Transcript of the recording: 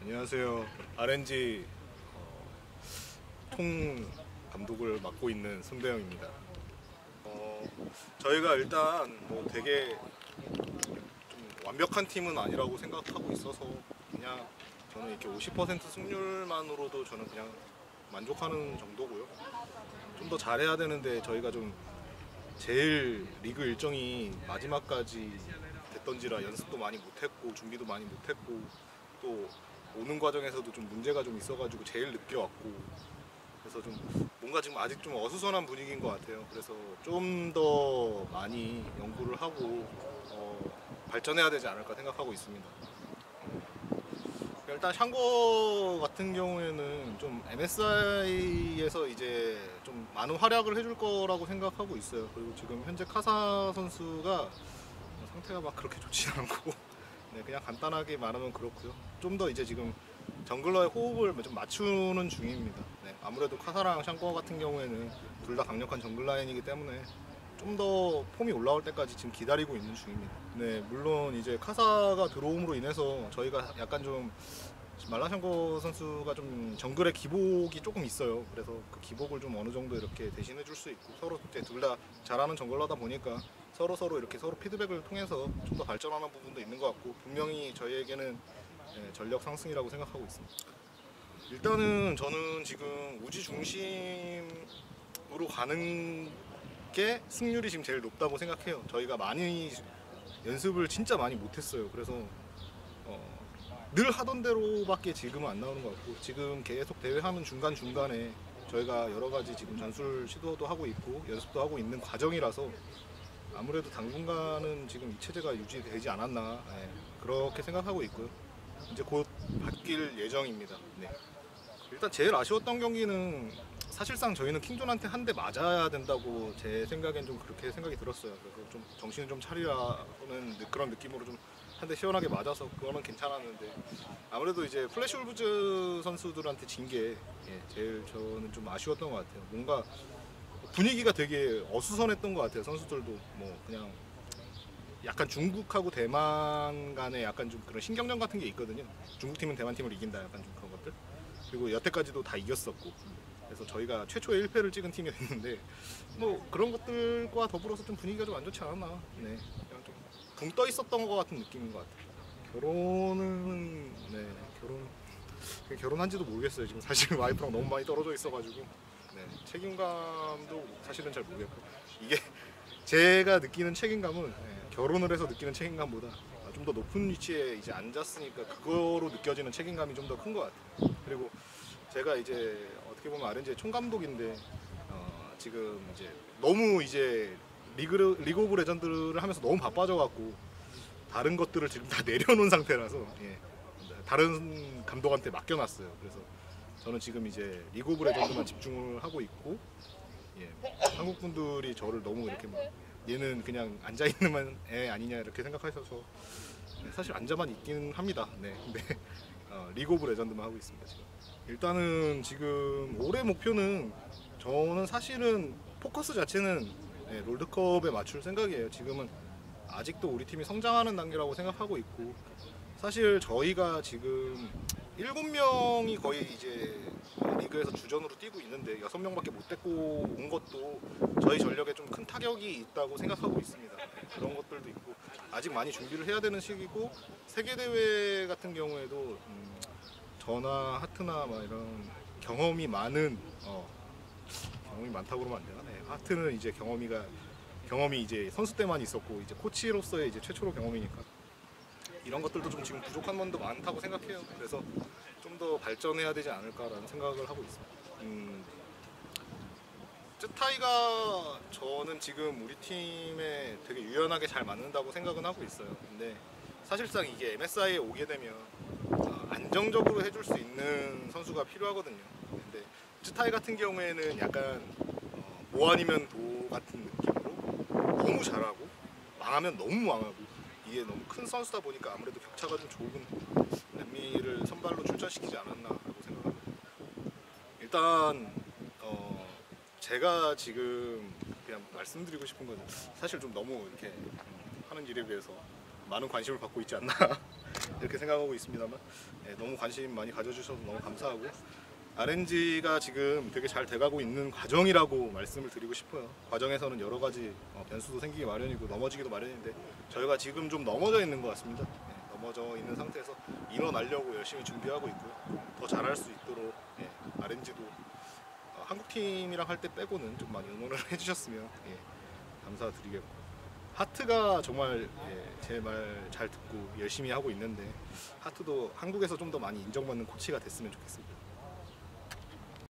안녕하세요. RNG 통 감독을 맡고 있는 손배영입니다. 저희가 일단 뭐 되게 좀 완벽한 팀은 아니라고 생각하고 있어서 그냥 저는 이렇게 50% 승률만으로도 저는 그냥 만족하는 정도고요. 좀 더 잘해야 되는데 저희가 좀 제일 리그 일정이 마지막까지 됐던지라 연습도 많이 못했고 준비도 많이 못했고 또 오는 과정에서도 좀 문제가 좀 있어가지고 제일 늦게 왔고 그래서 좀 뭔가 지금 아직 좀 어수선한 분위기인 것 같아요. 그래서 좀 더 많이 연구를 하고 발전해야 되지 않을까 생각하고 있습니다. 일단 샹거 같은 경우에는 좀 MSI에서 이제 좀 많은 활약을 해줄 거라고 생각하고 있어요. 그리고 지금 현재 카사 선수가 상태가 막 그렇게 좋지는 않고 네, 그냥 간단하게 말하면 그렇고요. 좀 더 이제 지금 정글러의 호흡을 좀 맞추는 중입니다. 네, 아무래도 카사랑 샹거 같은 경우에는 둘 다 강력한 정글 라인이기 때문에 좀 더 폼이 올라올 때까지 지금 기다리고 있는 중입니다. 네, 물론 이제 카사가 들어옴으로 인해서 저희가 약간 좀 말라샹거 선수가 좀 정글의 기복이 조금 있어요. 그래서 그 기복을 좀 어느 정도 이렇게 대신해 줄 수 있고 서로 이제 둘 다 잘하는 정글러다 보니까 서로 이렇게 서로 피드백을 통해서 좀 더 발전하는 부분도 있는 것 같고 분명히 저희에게는 전력 상승이라고 생각하고 있습니다. 일단은 저는 지금 우지 중심으로 가는 게 승률이 지금 제일 높다고 생각해요. 저희가 많이 연습을 진짜 많이 못했어요. 그래서 늘 하던 대로밖에 지금은 안 나오는 것 같고 지금 계속 대회하는 중간중간에 저희가 여러 가지 지금 전술 시도도 하고 있고 연습도 하고 있는 과정이라서 아무래도 당분간은 지금 이 체제가 유지되지 않았나 그렇게 생각하고 있고요. 이제 곧 바뀔 예정입니다. 네. 일단 제일 아쉬웠던 경기는 사실상 저희는 킹존한테 한 대 맞아야 된다고 제 생각엔 좀 그렇게 생각이 들었어요. 그래서 좀 정신을 좀 차리라는 그런 느낌으로 좀 한 대 시원하게 맞아서 그거는 괜찮았는데 아무래도 이제 플래시 울브즈 선수들한테 진 게 제일 저는 좀 아쉬웠던 것 같아요. 뭔가 분위기가 되게 어수선했던 것 같아요. 선수들도 뭐 그냥 약간 중국하고 대만 간에 약간 좀 그런 신경전 같은 게 있거든요. 중국 팀은 대만 팀을 이긴다 약간 좀 그런 것들. 그리고 여태까지도 다 이겼었고. 그래서 저희가 최초의 1패를 찍은 팀이 됐는데 뭐 그런 것들과 더불어서 좀 분위기가 좀 안 좋지 않았나. 네. 그냥 좀 붕 떠 있었던 것 같은 느낌인 것 같아요. 결혼은 결혼한지도 모르겠어요. 지금 사실 와이프랑 너무 많이 떨어져 있어가지고 책임감도 사실은 잘 모르겠고 이게 제가 느끼는 책임감은 결혼을 해서 느끼는 책임감보다 좀 더 높은 위치에 이제 앉았으니까 그거로 느껴지는 책임감이 좀 더 큰 것 같아요. 그리고 제가 이제 어떻게 보면 RNG의 총감독인데 지금 이제 너무 이제 리그 오브 레전드를 하면서 너무 바빠져갖고 다른 것들을 지금 다 내려놓은 상태라서 다른 감독한테 맡겨놨어요. 그래서 저는 지금 이제 리그 오브 레전드만 집중을 하고 있고 한국 분들이 저를 너무 이렇게 막 얘는 그냥 앉아 있는 애 아니냐 이렇게 생각하셔서 사실 앉아만 있긴 합니다. 네, 근데 리그 오브 레전드만 하고 있습니다. 지금. 일단은 지금 올해 목표는 저는 사실은 포커스 자체는 롤드컵에 맞출 생각이에요. 지금은 아직도 우리 팀이 성장하는 단계라고 생각하고 있고 사실 저희가 지금 7명이 거의 이제 리그에서 주전으로 뛰고 있는데 6명밖에 못 데리고 온 것도 저희 전력에 좀 큰 타격이 있다고 생각하고 있습니다. 그런 것들도 있고 아직 많이 준비를 해야 되는 시기고 세계대회 같은 경우에도 저나 하트나 막 이런 경험이 많은 경험이 많다고 그러면 안 되나? 네, 하트는 이제 경험이 이제 선수 때만 있었고 이제 코치로서의 이제 최초로 경험이니까 이런 것들도 좀 지금 부족한 면도 많다고 생각해요. 그래서 좀 더 발전해야 되지 않을까라는 생각을 하고 있습니다. 쯔타이가 저는 지금 우리 팀에 되게 유연하게 잘 맞는다고 생각은 하고 있어요. 근데 사실상 이게 MSI에 오게 되면 안정적으로 해줄 수 있는 선수가 필요하거든요. 근데 쯔타이 같은 경우에는 약간 뭐 아니면 도 같은 느낌으로 너무 잘하고 망하면 너무 망하고 이게 너무 큰 선수다 보니까 아무래도 격차가 좀 좁은 렛미를 선발로 출전시키지 않았나라고 생각합니다. 일단 제가 지금 그냥 말씀드리고 싶은 건 사실 좀 너무 이렇게 하는 일에 비해서 많은 관심을 받고 있지 않나 이렇게 생각하고 있습니다만 예, 너무 관심 많이 가져주셔서 너무 감사하고 RNG가 지금 되게 잘 돼가고 있는 과정이라고 말씀을 드리고 싶어요. 과정에서는 여러 가지 변수도 생기기 마련이고 넘어지기도 마련인데 저희가 지금 좀 넘어져 있는 것 같습니다. 예, 넘어져 있는 상태에서 일어나려고 열심히 준비하고 있고요. 더 잘할 수 있도록 예, RNG도 한국 팀이랑 할 때 빼고는 좀 많이 응원을 해주셨으면 예, 감사드리겠고 하트가 정말 예, 제 말 잘 듣고 열심히 하고 있는데 하트도 한국에서 좀 더 많이 인정받는 코치가 됐으면 좋겠습니다.